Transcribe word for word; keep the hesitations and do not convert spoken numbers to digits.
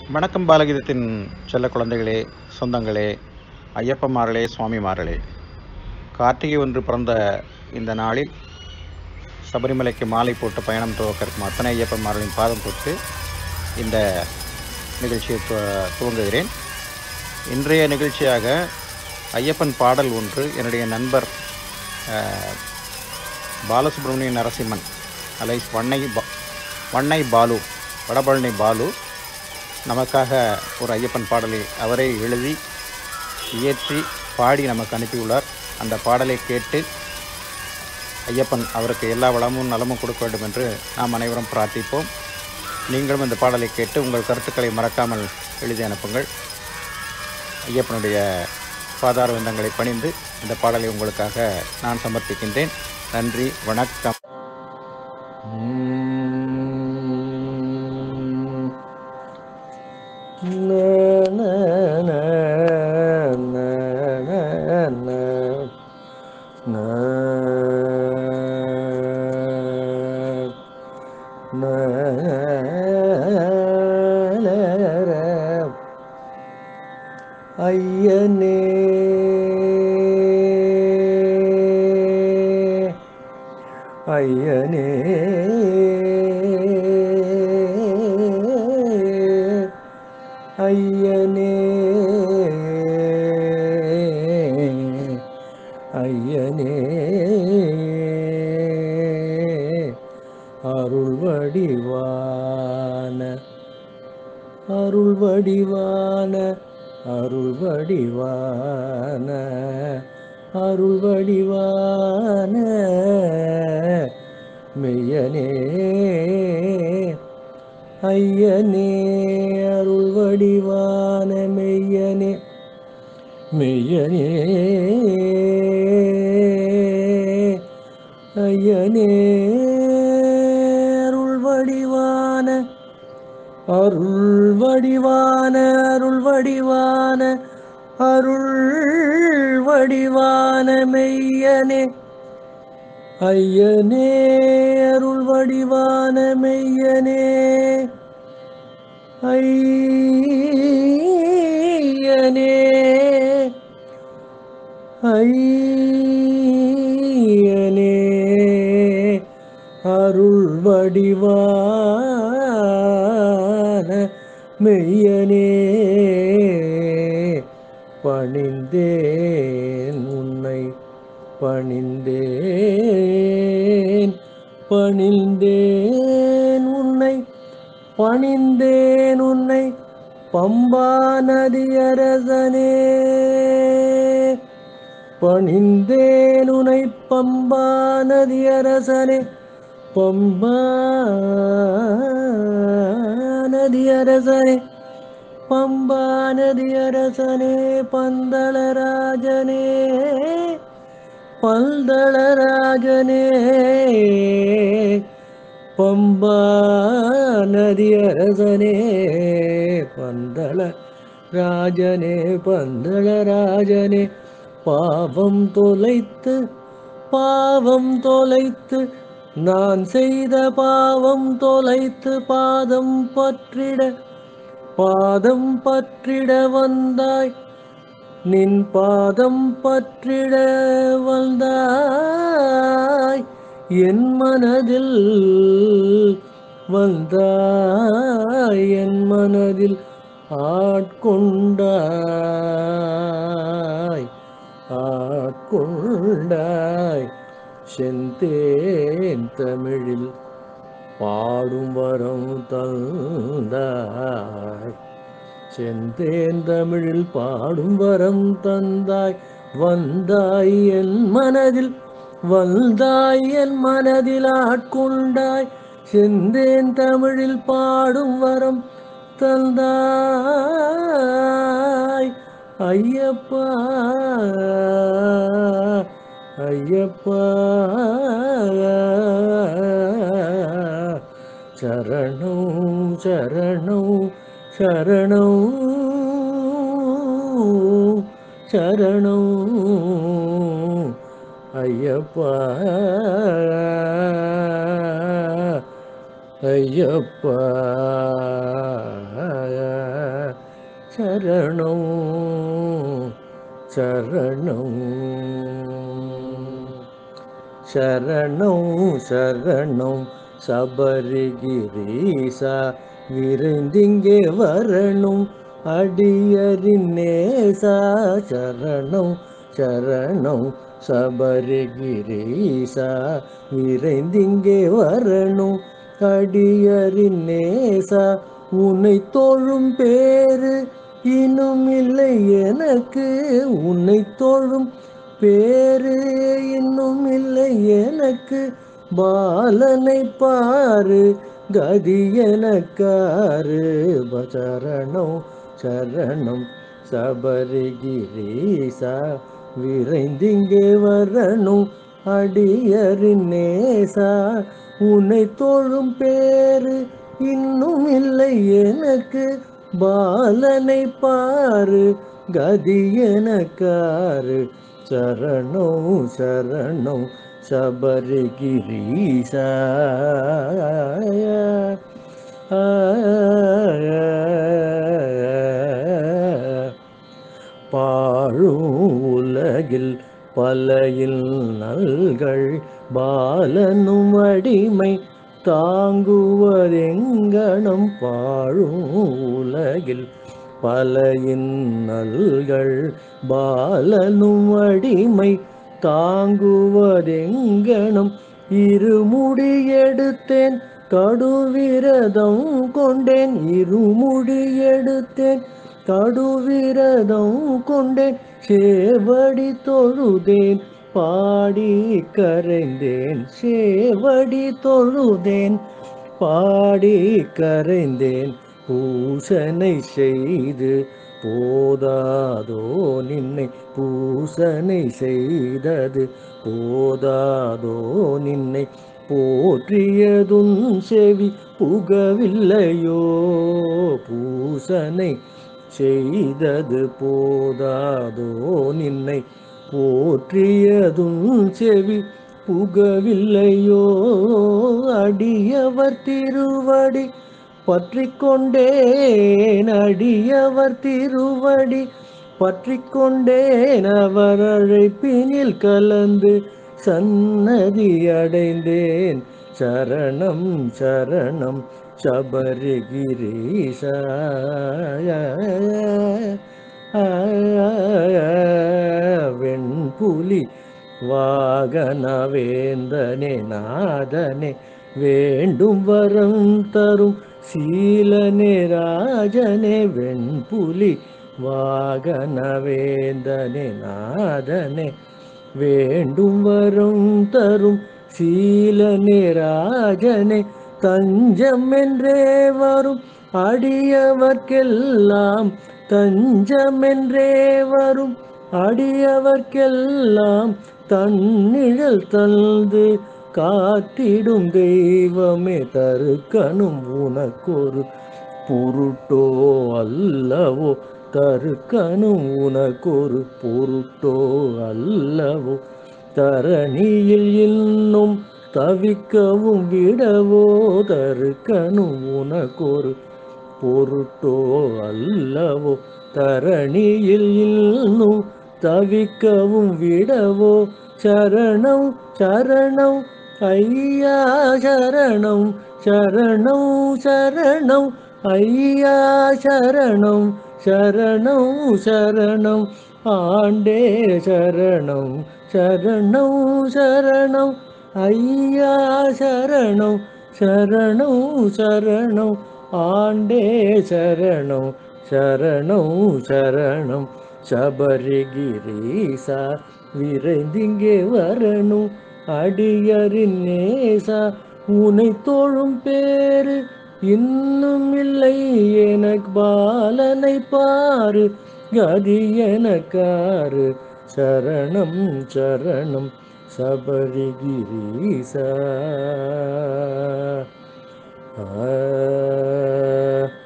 வணக்கம் பாலகீதத்தின் செல்ல குழந்தைகளே, சொந்தங்களே, ஐயப்பமார்களே, சுவாமிமார்களே. கார்த்திகை ஒன்று பிறந்த இந்த நாளில் சபரிமலைக்கு மாலை போட்டு பயணம் துவக்கிருக்கும் அத்தனை ஐயப்பமார்களின் பாதம் தொட்டு இந்த நிகழ்ச்சியை துவங்குகிறேன். இன்றைய நிகழ்ச்சியாக ஐயப்பன் பாடல் ஒன்று என்னுடைய நண்பர் பாலசுப்ரமணிய நரசிம்மன் அலைஸ் வண்ணை வண்ணை பாலு வடபழனி பாலு நமக்காக ஒரு ஐயப்பன் பாடலை அவரே எழுதி இயற்றி பாடி நமக்கு அனுப்பியுள்ளார். அந்த பாடலை கேட்டு ஐயப்பன் அவருக்கு எல்லா வளமும் நலமும் கொடுக்க வேண்டும் என்று நாம் அனைவரும் பிரார்த்திப்போம். நீங்களும் இந்த பாடலை கேட்டு உங்கள் கருத்துக்களை மறக்காமல் எழுதி அனுப்புங்கள். ஐயப்பனுடைய பாதார விந்தங்களை பணிந்து இந்த பாடலை உங்களுக்காக நான் சமர்ப்பிக்கின்றேன். நன்றி, வணக்கம். ஐயனே ஐயனே ஐயனே ஐயனே அருள் வடிவான அருள் வடிவான அருள் வடிவான அருள் வடிவான மெய்யனே ஐயனே அருள் வடிவான மெய்யனே மெய்யனே ஐயனே அருள் வடிவான அருள் வடிவான அருள் வடிவான அருள் வடிவான மெய்யனே ஐயனே அருள் வடிவான மெய்யனே ஐயனே ஐயனே அருள் வடிவான மெய்யனே பணிந்தேன் உன்னை பணிந்தேன் பணிந்தேன் உன்னை பணிந்தேன் உன்னை பம்பா நதியரசனே பணிந்தேன் உன்னை பம்பா நதியரசனே பம்பா நதியரசனே பம்பா நதியரசனே பந்தளராஜனே பந்தளராஜனே பம்பா நதியரசனே பந்தள ராஜனே பந்தளராஜனே பாவம் தொலைத்து பாவம் தொலைத்து நான் செய்த பாவம் தொலைத்து பாதம் பற்றிட பாதம் பற்றிட வந்தாய் நின் பாதம் பற்றிட வந்தாய் என் மனதில் வந்தாய் என் மனதில் ஆட்கொண்டாய் ஆட்கொண்டாய் செந்தேன் தமிழில் பாடும் வரம் தந்தாய் செந்தேன் தமிழில் பாடும் வரம் தந்தாய் வந்தாய் என் மனதில் வந்தாய் என் மனதில் ஆட்கொண்டாய் செந்தேன் தமிழில் பாடும் வரம் தந்தாய் ஐயப்பா ஐயப்பா சரணம் சரணம் சரணம் சரணம் ஐயப்பா ஐயப்பா சரணம் சரணம் சரணம் சரணம் சபரிகிரீசா விரைந்திங்கே வரணும் அடியரின் நேசா சரணம் சரணம் சபரிகிரீசா விரைந்திங்கே வரணும் அடியரின் நேசா உன்னை தோழும் பேரு இன்னும் இல்லை எனக்கு உன்னை தோழும் பேரு இன்னும் இல்லை எனக்கு பாலனை பாரு கதி எனக்காரு சரணம் சரணம் சபரிகிரீசா விரைந்திங்கே வரணும் அடியரின் நேசா உன்னை தோழும் பேரு இன்னும் இல்லை எனக்கு பாலனை பாரு கதி எனக்காரு சரணம் சரணம் சபரிகிரீசா பாழும் உலகில் பல நல்கள் பாலனும் அடிமை தாங்குவதெங்கனம் பாழும் உலகில் பல நல்கள் பாலனும் அடிமை தாங்குவதெங்கனம் இருமுடி எடுத்தேன் கடுவிரதம் கொண்டேன் இருமுடி எடுத்தேன் கடுவிரதம் கொண்டேன் சேவடி தொழுதேன் பாடி கரைந்தேன் சேவடி தொழுதேன் பாடி கரைந்தேன் பூசனை செய்து போதாதோ நின்னை பூசனை செய்தது போதாதோ நின்னை போற்றியதும் செவி புகவில்லையோ பூசனை செய்தது போதாதோ நின்னை போற்றியதும் செவி புகவில்லையோ அடியவர் திருவடி பற்றி கொண்டேன் அடியவர் திருவடி பற்றி கொண்டேன் அவர் அழைப்பினில் கலந்து சன்னதி அடைந்தேன் சரணம் சரணம் சபரிகிரீசா வெண்புலி வாகன வேந்தனே நாதனே வேண்டும் வரம் தரும் சீலனே ராஜனே வெண்புலி வாகன வேந்தனே நாதனே வேண்டும் வரம் தரும் சீலனே ராஜனே தஞ்சம் என்றே வரும் அடியவர்க்கெல்லாம் தஞ்சம் என்றே வரும் அடியவர்க்கெல்லாம் தன்னிழல் தந்து காத்திடும் தெய்வமே தருக்கணும் உனக்கொரு பொருட்டோ அல்லவோ தருக்கணும் உனக்கொரு பொருட்டோ அல்லவோ தரணியில் இன்னும் தவிக்கவும் விடவோ தருக்கணும் உனக்கொரு பொருட்டோ அல்லவோ தரணியில் இன்னும் தவிக்கவும் விடவோ சரணம் சரணம் ஐயா சரணம் சரணம் சரணம் ஐயா சரணம் சரணம் சரணம் ஆண்டே சரணம் சரணம் சரணம் ஐயா சரணம் சரணம் சரணம் ஆண்டே சரணம் சரணம் சரணம் சபரிகிரீசா விரைந்திங்கே வரணும் அடியரின் நேசா உனை தோழும் பேரு இன்னும் இல்லை எனக்கு பாலனை பாரு கதி எனக்காரு சரணம் சரணம் சபரிகிரீசா ஆ